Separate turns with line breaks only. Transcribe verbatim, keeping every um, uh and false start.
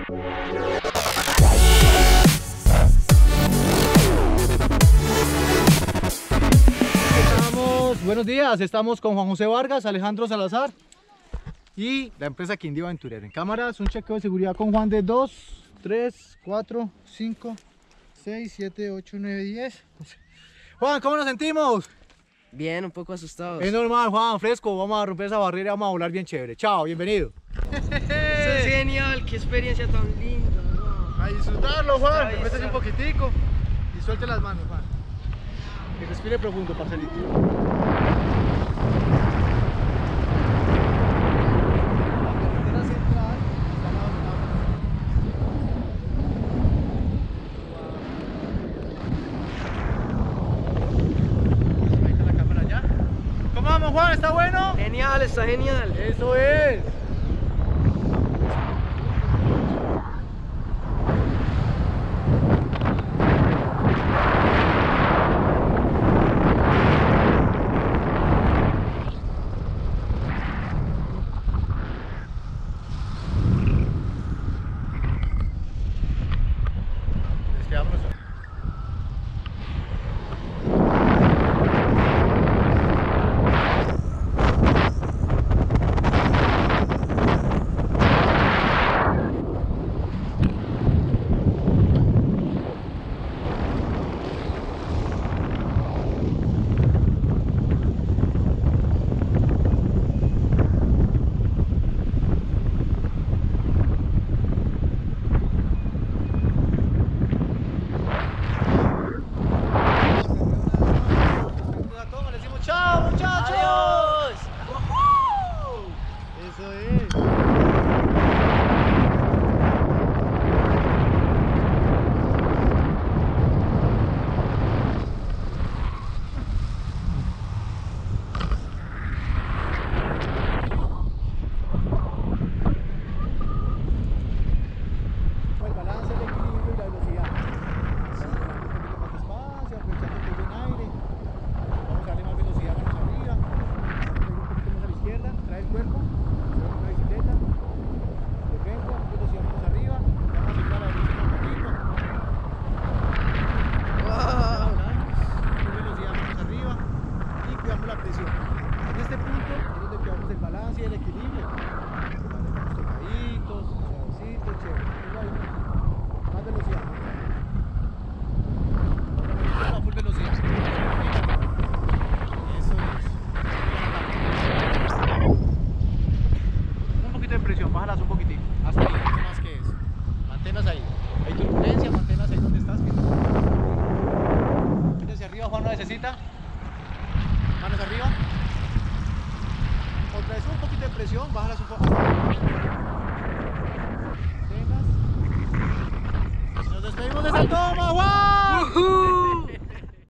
Estamos, buenos días, estamos con Juan José Vargas, Alejandro Salazar y la empresa Quindío Aventurero. En cámaras, un chequeo de seguridad con Juan de dos, tres, cuatro, cinco, seis, siete, ocho, nueve, diez. Juan, ¿cómo nos sentimos?
Bien, un poco asustados.
Es normal, Juan, fresco, vamos a romper esa barrera y vamos a volar bien chévere. Chao, bienvenido.
Esto es genial, qué experiencia tan linda. Wow.
A disfrutarlo, Juan,
Ahí
muéstrase
está.
un poquitico y suelte las manos, Juan. Y respire profundo, parcelito. Vamos, Juan, ¿está bueno?
Genial, está genial.
Eso es. Despegámonos. ¡Chao, muchachos!
¡Adiós!
Eso es. El balance, el equilibrio y la velocidad. Un poquito más despacio, aprovechando que hay buen aire. Vamos a darle más velocidad, manos arriba. Vamos a ir un poquito más a la izquierda, trae el cuerpo, sube una bicicleta. De frente, velocidad, manos arriba. Vamos a seguir a la derecha un poquito.
Wow.
Sube velocidad, manos arriba. Y cuidamos la presión. En este punto es donde cuidamos el balance y el equilibrio. Vamos tocaditos, suavecitos, chévere. Más velocidad. Vamos a full velocidad. Eso es. Un poquito de presión, bájalas un poquitito. Hasta ahí, no más que eso. Manténlas ahí. Hay turbulencia, manténlas ahí donde estás. Mira hacia arriba, Juan, no necesita. Manos arriba. Otra vez un poquito de presión, bájalas un poco. Manténlas. Nos despedimos de esa toma, Juan.